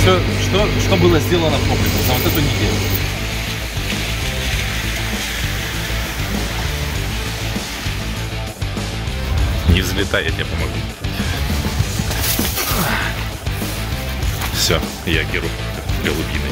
Все, что было сделано в комплексе за вот эту неделю. Не взлетай, я тебе помогу. Все, я Геру голубиной.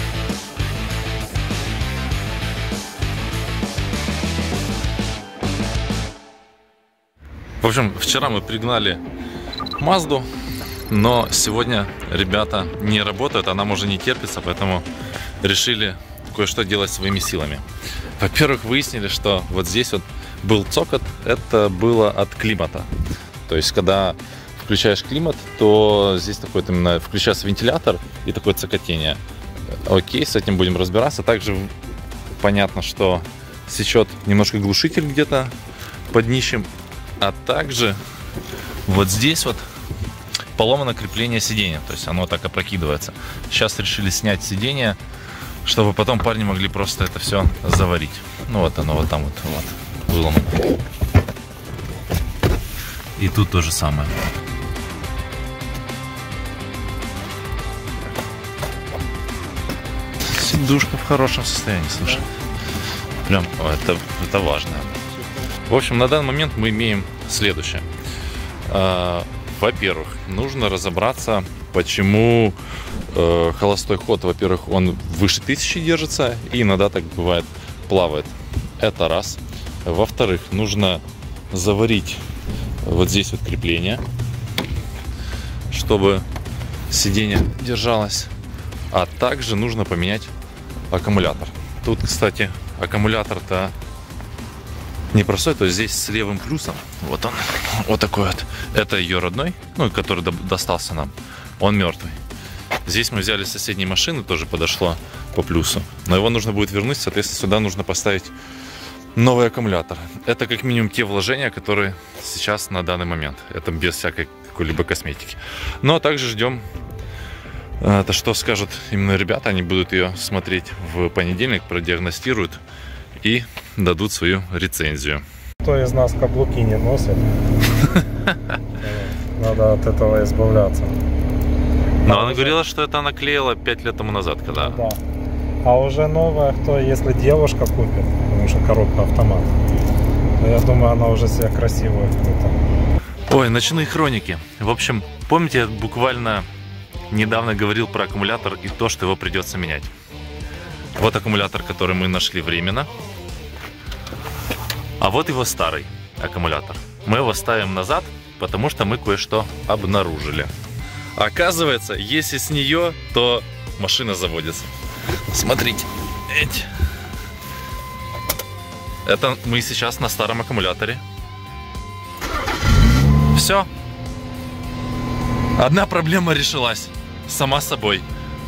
В общем, вчера мы пригнали Мазду, но сегодня ребята не работают, а нам уже не терпится, поэтому решили кое-что делать своими силами. Во-первых, выяснили, что вот здесь вот был цокот, это было от климата. То есть, когда включаешь климат, то здесь такой вот именно включается вентилятор и такое цокотение. Окей, с этим будем разбираться. Также понятно, что сечет немножко глушитель где-то под днищем, а также вот здесь вот поломано крепление сиденья, то есть оно так опрокидывается. Сейчас решили снять сиденье, чтобы потом парни могли просто это все заварить. Ну вот оно вот там вот выломано. И тут то же самое. Сидушка в хорошем состоянии, слушай. Прям это важно. В общем, на данный момент мы имеем следующее. Во-первых, нужно разобраться, почему холостой ход, во-первых, он выше 1000 держится, и иногда так бывает, плавает. Это раз. Во-вторых, нужно заварить вот здесь вот крепление, чтобы сиденье держалось. А также нужно поменять аккумулятор. Тут, кстати, аккумулятор-то непростой, то есть здесь с левым плюсом. Вот он, вот такой вот. Это ее родной, ну, который достался нам. Он мертвый. Здесь мы взяли с соседней машины, тоже подошло по плюсу. Но его нужно будет вернуть, соответственно, сюда нужно поставить новый аккумулятор. Это как минимум те вложения, которые сейчас на данный момент. Это без всякой какой-либо косметики. Но также ждем, это что скажут именно ребята. Они будут ее смотреть в понедельник, продиагностируют и дадут свою рецензию. Кто из нас каблуки не носит? Надо от этого избавляться. Но она говорила, что это она клеила 5 лет тому назад, когда... Да. А уже новая, кто, если девушка купит, потому что коробка автомат, то я думаю, она уже себя красивая какую-то. Ой, ночные хроники. В общем, помните, я буквально недавно говорил про аккумулятор и то, что его придется менять. Вот аккумулятор, который мы нашли временно. А вот его старый аккумулятор. Мы его ставим назад, потому что мы кое-что обнаружили. Оказывается, если с нее, то машина заводится. Смотрите. Это мы сейчас на старом аккумуляторе. Все. Одна проблема решилась. Сама собой.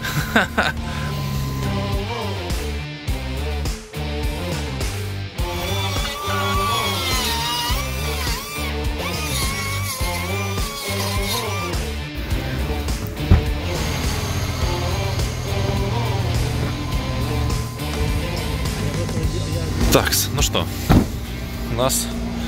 Так, ну что, у нас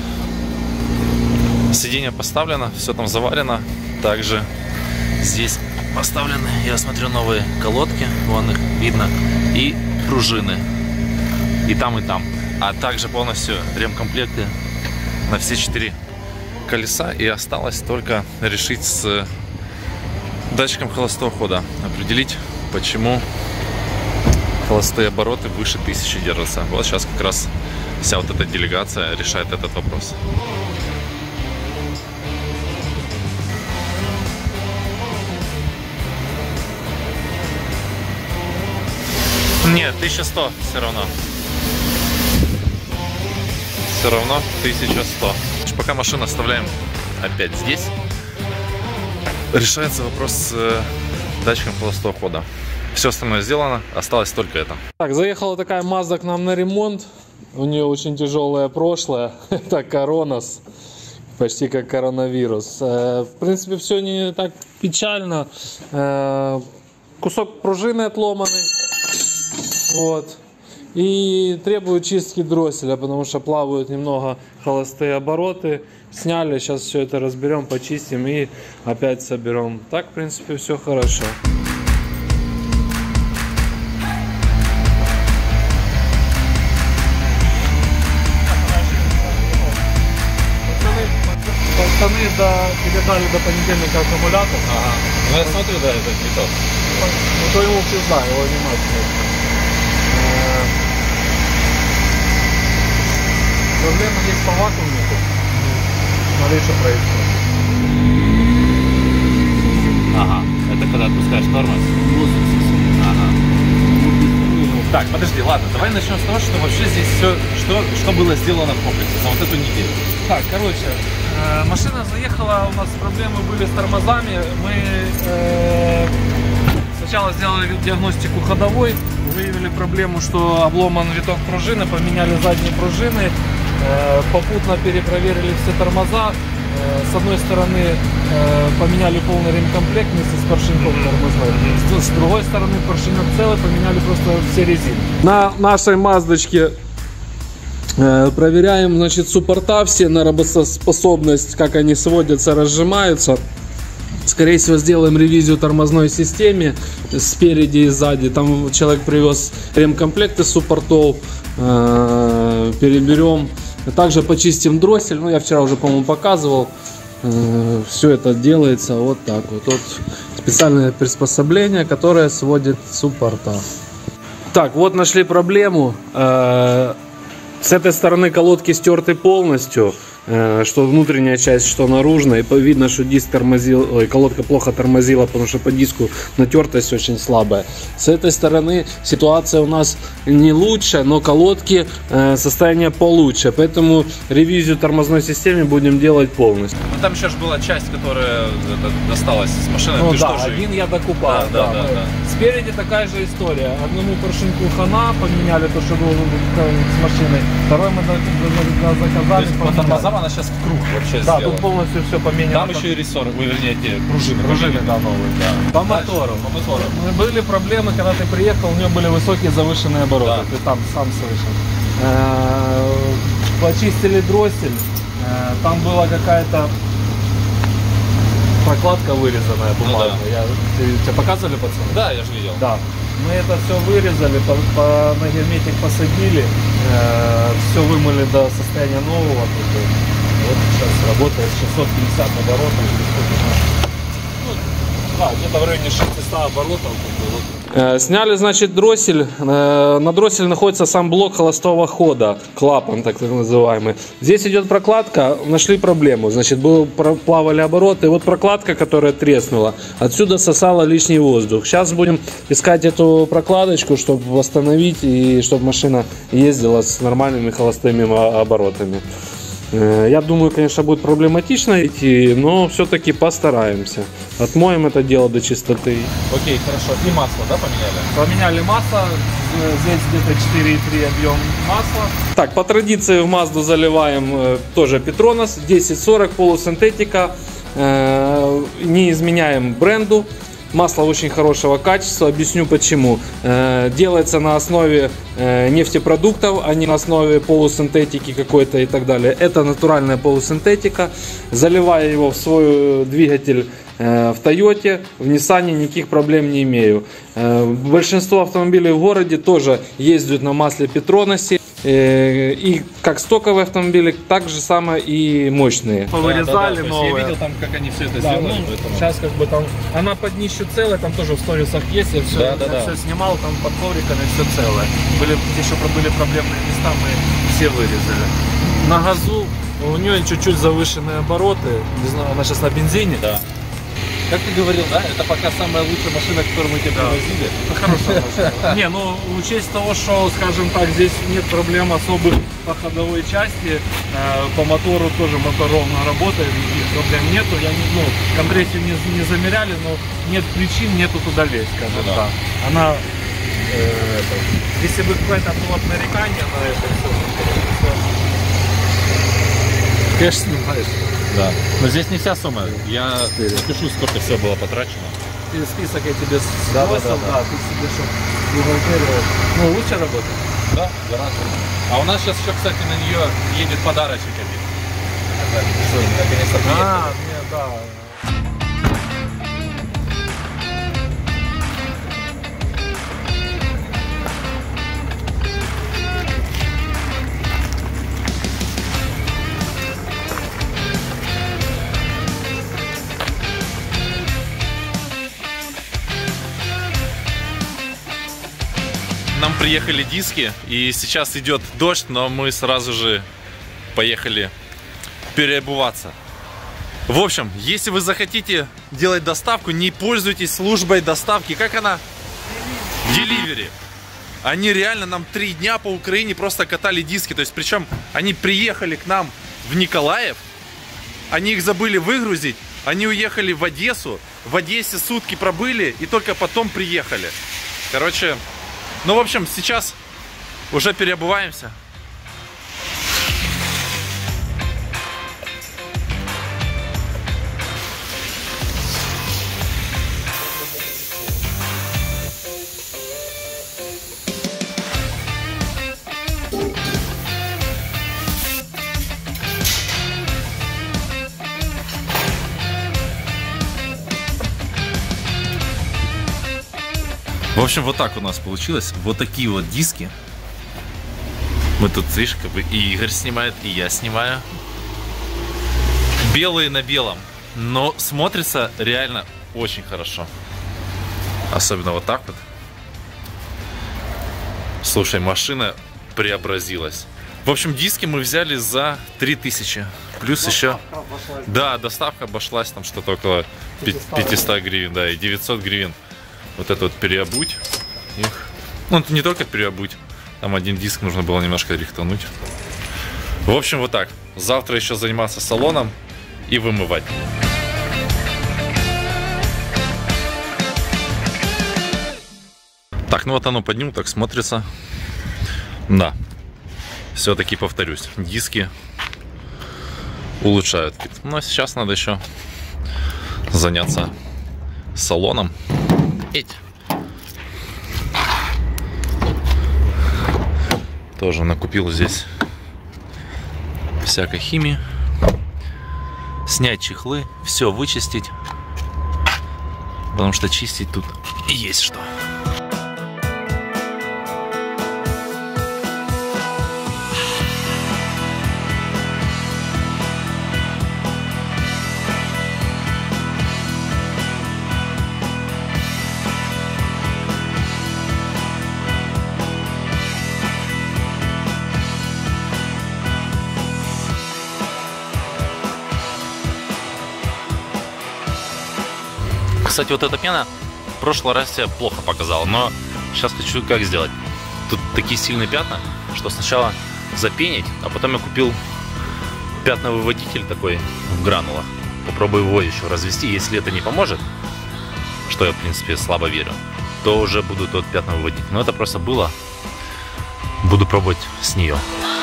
сиденье поставлено, все там заварено. Также здесь поставлены, я смотрю, новые колодки, вон их видно, и пружины, и там, и там. А также полностью ремкомплекты на все 4 колеса. И осталось только решить с датчиком холостого хода, определить, почему холостые обороты выше 1000 держатся. Вот сейчас как раз вся вот эта делегация решает этот вопрос. Нет, 1100 все равно. Все равно 1100. Пока машину оставляем опять здесь, решается вопрос с датчиком холостого хода. Все остальное сделано, осталось только это. Так, заехала такая Mazda к нам на ремонт. У нее очень тяжелое прошлое. Это коронас. Почти как коронавирус. В принципе, все не так печально. Кусок пружины отломанный. Вот. И требует чистки дросселя, потому что плавают немного холостые обороты. Сняли, сейчас все это разберем, почистим и опять соберем. Так, в принципе, все хорошо. пацаны передали до понедельника аккумулятор. Ага. Ну я смотрю, да, это не тот. Ну то ему пизда, его не надо. Проблема есть по вакуумнику. Смотри, что происходит. Ага. Это когда отпускаешь тормоз? Ага. Так, подожди, ладно, давай начнем с того, что вообще здесь все, что было сделано в комплексе за вот эту неделю. Так, короче, машина заехала, у нас проблемы были с тормозами. Мы сначала сделали диагностику ходовой, выявили проблему, что обломан виток пружины, поменяли задние пружины, попутно перепроверили все тормоза. С одной стороны поменяли полный ремкомплект вместе с поршеньком тормозной, с другой стороны поршенек целый, поменяли просто все резины. На нашей маздочке проверяем, значит, суппорта все на работоспособность, как они сводятся, разжимаются. Скорее всего, сделаем ревизию тормозной системе спереди и сзади. Там человек привез ремкомплект из суппортов, переберем. Также почистим дроссель, ну я вчера уже, по-моему, показывал. Все это делается вот так вот. Вот специальное приспособление, которое сводит суппорта. Так, вот нашли проблему. С этой стороны колодки стерты полностью, что внутренняя часть, что наружная. И видно, что диск тормозил, колодка плохо тормозила, потому что по диску натертость очень слабая. С этой стороны ситуация у нас не лучше, но колодки состояние получше. Поэтому ревизию тормозной системы будем делать полностью. Ну там еще же была часть, которая досталась с машины. Ну ты да, же... один я докупал. Да. Спереди такая же история. Одному поршеньку хана поменяли то, что должен быть с машиной. Второй мы заказали. По тормозам она сейчас в круг вообще Да, сделана. тут полностью все поменяно. Там еще и рессоры, вернее, эти пружины. Пружины, да, новые. Да. По мотору. Были проблемы, когда ты приехал, у него были высокие завышенные обороты. Да. Ты там сам слышал. Почистили дроссель. Там была какая-то прокладка вырезанная бумажная. Ну, да. Тебе показывали, пацаны? Да, я же видел. Да. Мы это все вырезали, на герметик посадили, все вымыли до состояния нового. Вот сейчас работает 650 оборотов. Да, где-то в районе 600 оборотов. Сняли, значит, дроссель. На дросселе находится сам блок холостого хода, клапан так называемый. Здесь идет прокладка, нашли проблему. Значит, плавали обороты, и вот прокладка, которая треснула, отсюда сосала лишний воздух. Сейчас будем искать эту прокладочку, чтобы восстановить и чтобы машина ездила с нормальными холостыми оборотами. Я думаю, конечно, будет проблематично идти, но все-таки постараемся. Отмоем это дело до чистоты. Окей, хорошо. И масло, да, поменяли? Поменяли масло, здесь где-то 4,3 объем масла. Так, по традиции в Мазду заливаем тоже Петронос 1040 полусинтетика. Не изменяем бренду. Масло очень хорошего качества, объясню почему. Делается на основе нефтепродуктов, а не на основе полусинтетики какой-то и так далее. Это натуральная полусинтетика. Заливая его в свой двигатель в Тойоте, в Ниссане никаких проблем не имею. Большинство автомобилей в городе тоже ездят на масле Петроносе. И как стоковые автомобили, так же самое и мощные. Повырезали новые. Я видел там, как они все это Да, сделали. ну, поэтому... сейчас как бы там, она под днищу целая, там тоже в сторисах есть, я все, все снимал, там под ковриками все целое. Еще были проблемные места, мы все вырезали. На газу у нее чуть-чуть завышенные обороты, не знаю, она сейчас на бензине. Да. Как ты говорил, да, это пока самая лучшая машина, которую мы тебе привозили. Это хорошая машина. Не, ну учесть того, что, скажем так, здесь нет проблем особых по ходовой части, по мотору тоже мотор ровно работает, никаких проблем нету. Я не, компрессию не замеряли, но нет причин, нету туда лезть, скажем так. Она, если бы какое-то было нарекание на это все. Конечно, снимаешь. Да. Но здесь не вся сумма. Я напишу, сколько всего было потрачено. Список я тебе сбросил, да, ты себе что бухгалтерию. Ну, лучше работает. Да, гораздо. А у нас сейчас еще, кстати, на нее едет подарочек один. Наконец-то приехали. Нет, да. нам приехали диски, и сейчас идет дождь, но мы сразу же поехали переобуваться. В общем, если вы захотите делать доставку, не пользуйтесь службой доставки. Как она? Delivery. Они реально нам 3 дня по Украине просто катали диски. То есть, причем они приехали к нам в Николаев, они их забыли выгрузить, они уехали в Одессу, в Одессе сутки пробыли и только потом приехали. Короче, ну в общем, сейчас уже переобуваемся. В общем, вот так у нас получилось. Вот такие вот диски. Мы тут, видишь, как бы и Игорь снимает, и я снимаю. Белые на белом. Но смотрится реально очень хорошо. Особенно вот так вот. Слушай, машина преобразилась. В общем, диски мы взяли за 3000. Плюс еще... Да, доставка обошлась там что-то около 500 гривен, да, и 900 гривен. Вот это вот переобуть их. Ну, это не только переобуть. Там один диск нужно было немножко рихтануть. В общем, вот так. Завтра еще заниматься салоном и вымывать. Так, ну вот оно под ним так смотрится. Да. Все-таки повторюсь. Диски улучшают вид. Но сейчас надо еще заняться салоном. Тоже накупил здесь всякой химии. Снять чехлы, все вычистить, потому что чистить тут есть что. Кстати, вот эта пена в прошлый раз себя плохо показала, но сейчас хочу как сделать. Тут такие сильные пятна, что сначала запенить, а потом я купил пятновыводитель такой в гранулах. Попробую его еще развести. Если это не поможет, что я в принципе слабо верю, то уже буду тот пятновыводитель. Но это просто было. Буду пробовать с нее.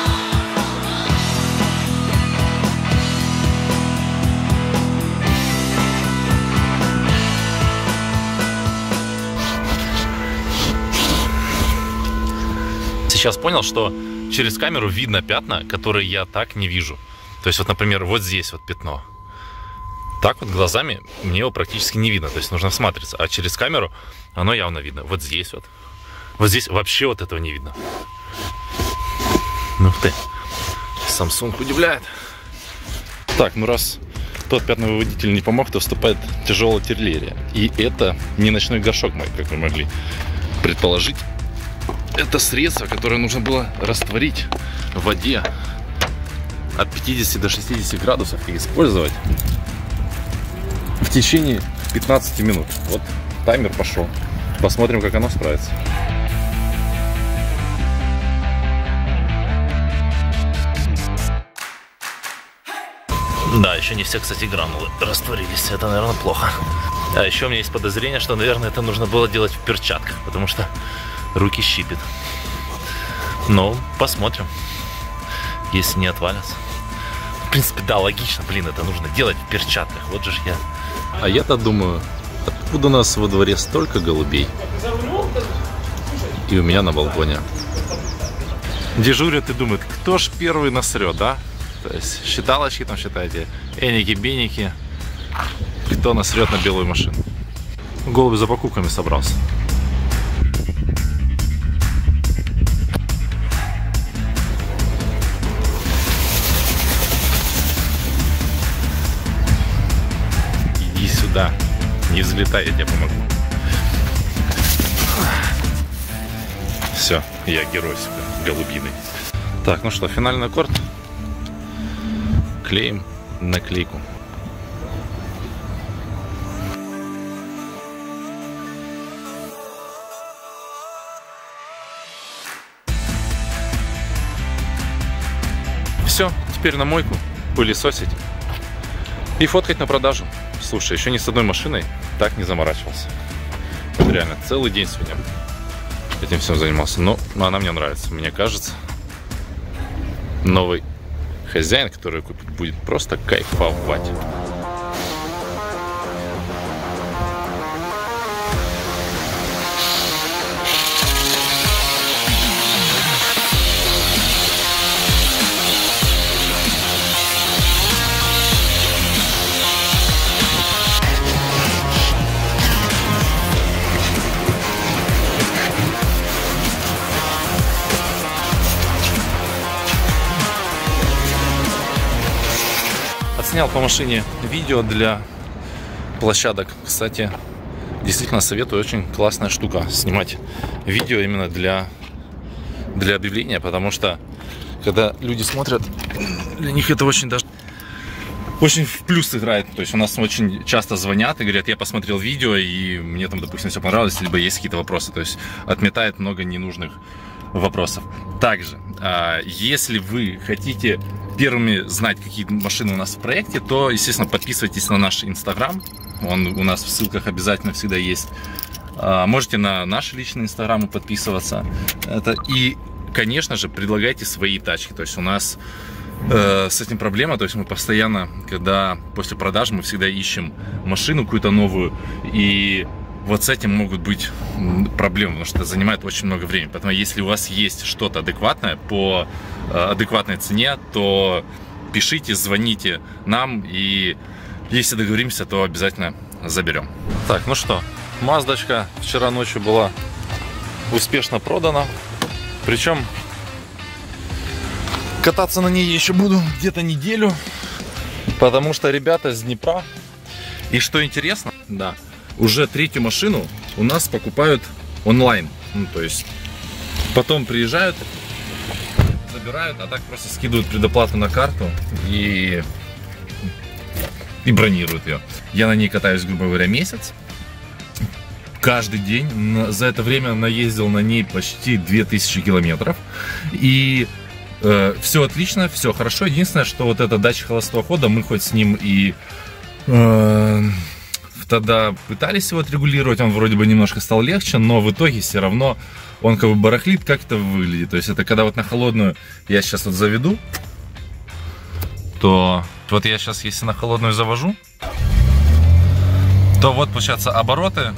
Сейчас понял, что через камеру видно пятна, которые я так не вижу. То есть вот, например, вот здесь вот пятно. Так вот глазами мне его практически не видно. То есть нужно всматриваться. А через камеру оно явно видно. Вот здесь вот. Вот здесь вообще вот этого не видно. Ну ты. Samsung удивляет. Так, ну раз тот пятновыводитель не помог, то вступает тяжелая артиллерия. И это не ночной горшок мой, как вы могли предположить. Это средство, которое нужно было растворить в воде от 50 до 60 градусов и использовать в течение 15 минут. Вот таймер пошел. Посмотрим, как оно справится. Да, еще не все, кстати, гранулы растворились. Это, наверное, плохо. А еще у меня есть подозрение, что, наверное, это нужно было делать в перчатках, потому что руки щипят. Но посмотрим, если не отвалятся. В принципе, да, логично, блин, это нужно делать в перчатках. Вот же ж я. А я-то думаю, откуда у нас во дворе столько голубей? И у меня на балконе. Дежурят и думают, кто ж первый насрет, да? То есть считалочки там считайте, эники-беники. Кто насрет на белую машину? Голубь за покупками собрался. Да, не взлетай, я тебе помогу. Все, я герой голубиный. Так, ну что, финальный аккорд. Клеим наклейку. Все, теперь на мойку, пылесосить и фоткать на продажу. Слушай, еще ни с одной машиной так не заморачивался. Вот реально, целый день сегодня этим всем занимался. Но она мне нравится. Мне кажется, новый хозяин, который купит, будет просто кайфовать. Отснял по машине видео для площадок. Кстати, действительно советую, очень классная штука снимать видео именно для объявления, потому что когда люди смотрят, для них это очень в плюс играет. То есть у нас очень часто звонят и говорят: я посмотрел видео и мне там, допустим, все понравилось, либо есть какие-то вопросы. То есть отметает много ненужных вопросов. Также, если вы хотите первыми знать, какие машины у нас в проекте, то, естественно, подписывайтесь на наш Инстаграм. Он у нас в ссылках обязательно всегда есть. Можете на наши личные Инстаграмы подписываться. И, конечно же, предлагайте свои тачки. То есть у нас с этим проблема. То есть мы постоянно, когда после продажи, мы всегда ищем машину какую-то новую. И вот с этим могут быть проблемы, потому что это занимает очень много времени. Поэтому если у вас есть что-то адекватное по адекватной цене, то пишите, звоните нам, и если договоримся, то обязательно заберем. Так, ну что, Маздочка вчера ночью была успешно продана. Причем кататься на ней еще буду где-то неделю, потому что ребята с Днепра. И что интересно, да, уже третью машину у нас покупают онлайн. Ну, то есть потом приезжают, забирают, а так просто скидывают предоплату на карту и бронируют ее. Я на ней катаюсь, грубо говоря, месяц. Каждый день. За это время наездил на ней почти 2000 километров. И все отлично, все хорошо. Единственное, что вот это датчик холостого хода, мы хоть с ним и тогда пытались его отрегулировать, он вроде бы немножко стал легче, но в итоге все равно он как бы барахлит. Как это выглядит? То есть это когда вот на холодную я сейчас вот заведу, то вот я сейчас, если на холодную завожу, то вот получается обороты,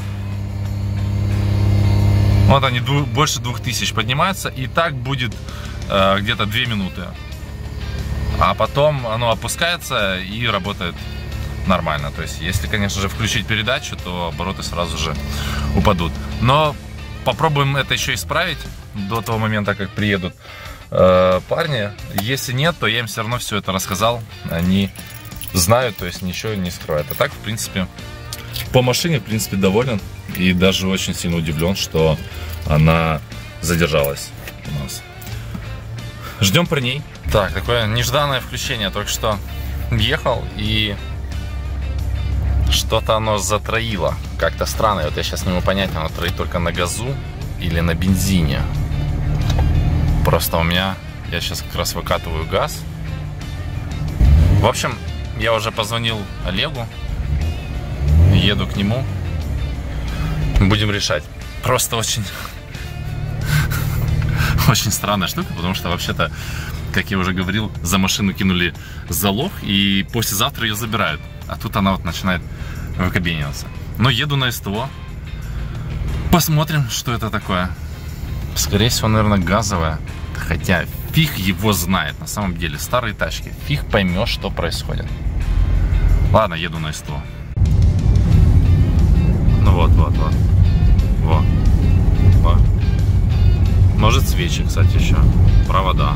вот они больше 2000 поднимаются, и так будет где-то 2 минуты. А потом оно опускается и работает нормально. То есть, если, конечно же, включить передачу, то обороты сразу же упадут. Но попробуем это еще исправить до того момента, как приедут парни. Если нет, то я им все равно все это рассказал. Они знают, то есть ничего не скрывают. А так, в принципе, по машине, в принципе, доволен. И даже очень сильно удивлен, что она задержалась у нас. Ждем парней. Так, такое нежданное включение. Только что ехал, и что-то оно затроило. Как-то странно. Вот я сейчас не могу понять, оно троит только на газу или на бензине. Просто у меня... Я сейчас как раз выкатываю газ. В общем, я уже позвонил Олегу. Еду к нему. Будем решать. Просто очень... Очень странная штука, потому что вообще-то, как я уже говорил, за машину кинули залог, и послезавтра ее забирают. А тут она вот начинает выкабениваться. Но еду на СТО. Посмотрим, что это такое. Скорее всего, наверное, газовая. Хотя фиг его знает. На самом деле, старые тачки. Фиг поймешь, что происходит. Ладно, еду на СТО. Ну вот. Может, свечи, кстати, еще. Провода.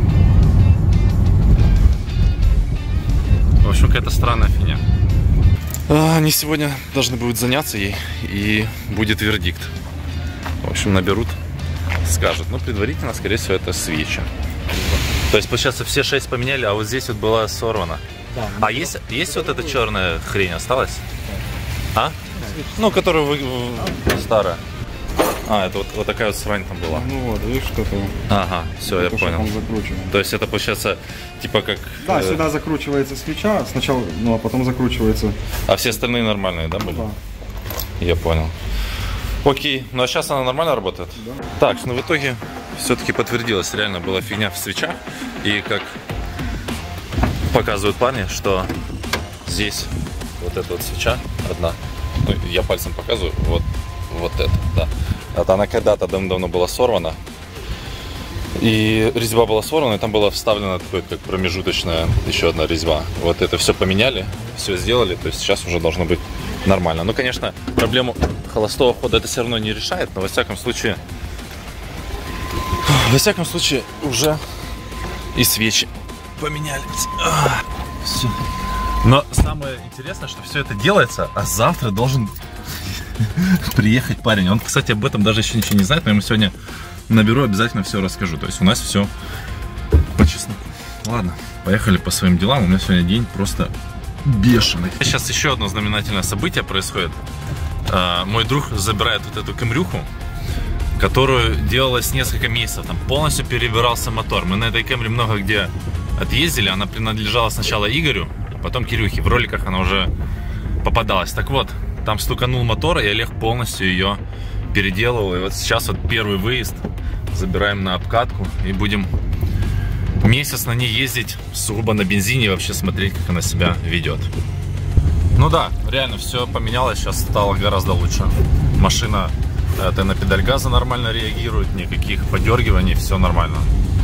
В общем, какая-то странная фигня. Они сегодня должны будут заняться ей, и будет вердикт. В общем, наберут скажут. Ну, предварительно, скорее всего, это свечи. То есть, получается, все 6 поменяли, а вот здесь вот была сорвана. Да. А есть вот эта черная хрень осталась? А? Ну, которая старая. А, это вот такая вот срань там была. Ну вот, видишь, что-то. Ага, все, я понял. Там закручено. То есть это получается типа как... Да, сюда закручивается свеча сначала, ну а потом закручивается. А все остальные нормальные, да, были? Да. Я понял. Окей, ну а сейчас она нормально работает? Да. Так, ну в итоге все-таки подтвердилось, реально была фигня в свечах. И как показывают парни, что здесь вот эта вот свеча одна, ну, я пальцем показываю, вот это, да. Это она когда-то давно была сорвана. И резьба была сорвана, и там была вставлена такой, как промежуточная еще одна резьба. Вот это все поменяли, все сделали, то есть сейчас уже должно быть нормально. Ну, конечно, проблему холостого хода это все равно не решает, но во всяком случае уже и свечи поменялись. Все. Но самое интересное, что все это делается, а завтра должен приехать парень. Он, кстати, об этом даже еще ничего не знает, но я ему сегодня наберу, обязательно все расскажу. То есть у нас все по чесноку. Ладно, поехали по своим делам. У меня сегодня день просто бешеный. Сейчас еще одно знаменательное событие происходит. Мой друг забирает вот эту Камрюху, которую делалось несколько месяцев. Там полностью перебирался мотор. Мы на этой Камри много где отъездили. Она принадлежала сначала Игорю, потом Кирюхе. В роликах она уже попадалась. Так вот, там стуканул мотор, и Олег полностью ее переделывал. И вот сейчас вот первый выезд. Забираем на обкатку и будем месяц на ней ездить сугубо на бензине и вообще смотреть, как она себя ведет. Ну да, реально все поменялось, сейчас стало гораздо лучше. Машина это на педаль газа нормально реагирует, никаких подергиваний, все нормально.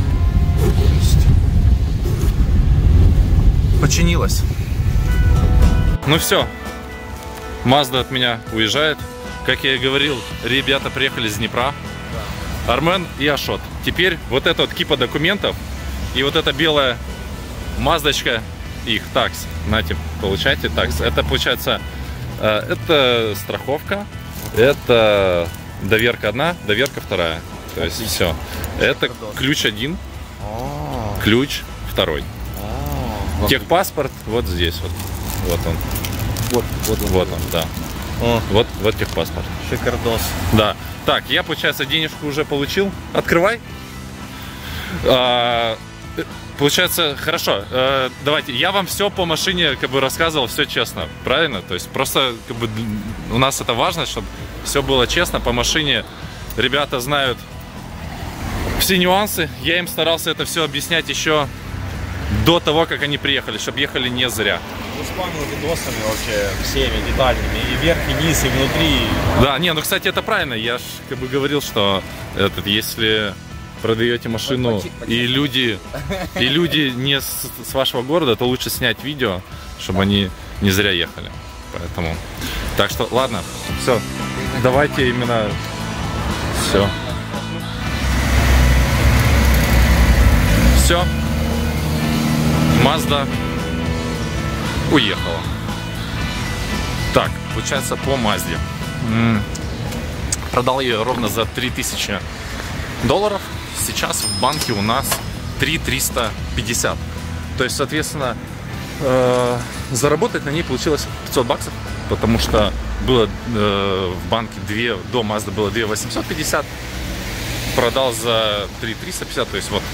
Починилась. Ну все, Mazda от меня уезжает. Как я и говорил, ребята приехали из Днепра. Армен и Ашот. Теперь вот эта вот кипа документов и вот эта белая маздочка их, такс. Знаете, получайте такс. Это получается, это страховка, это доверка одна, доверка вторая. То есть все. Это ключ один, ключ второй. Техпаспорт вот здесь вот. Вот он. Вот он, да. Вот техпаспорт. Шикардос. Да. Так, я, получается, денежку уже получил. Открывай. Получается, хорошо. Давайте, я вам все по машине как бы рассказывал, все честно, правильно? То есть просто как бы у нас это важно, чтобы все было честно по машине. Ребята знают все нюансы. Я им старался это все объяснять еще до того, как они приехали, чтобы ехали не зря. Спамил видосами вообще всеми детальными, и вверх, и низ, и внутри. Да, не, ну, кстати, это правильно. Я ж как бы говорил, что если продаете машину и люди не с вашего города, то лучше снять видео, чтобы они не зря ехали. Поэтому, так что, ладно, все, давайте именно все. Все. Mazda уехала. Так, получается по Мазде. Продал ее ровно за $3000. Сейчас в банке у нас 3350. То есть, соответственно, заработать на ней получилось $500, потому что было в банке до Mazda было 2850. Продал за 3350, то есть вот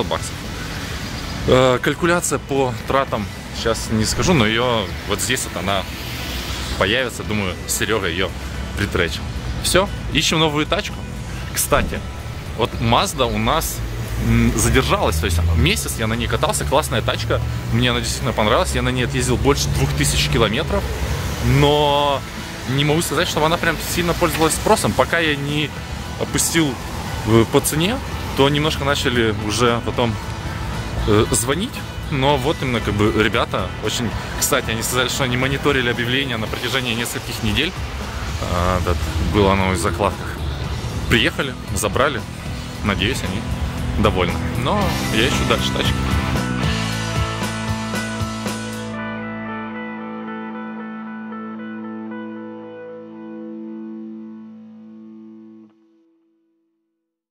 $500. Калькуляция по тратам сейчас не скажу, но ее вот здесь вот она появится. Думаю, Серега ее притречил. Все, ищем новую тачку. Кстати, вот Mazda у нас задержалась. То есть месяц я на ней катался. Классная тачка. Мне она действительно понравилась. Я на ней отъездил больше 2000 километров. Но не могу сказать, что она прям сильно пользовалась спросом. Пока я не опустил по цене, то немножко начали уже потом звонить. Но вот именно как бы ребята очень... Кстати, они сказали, что они мониторили объявления на протяжении нескольких недель. Да, было оно в закладках. Приехали, забрали. Надеюсь, они довольны. Но я ищу дальше тачку.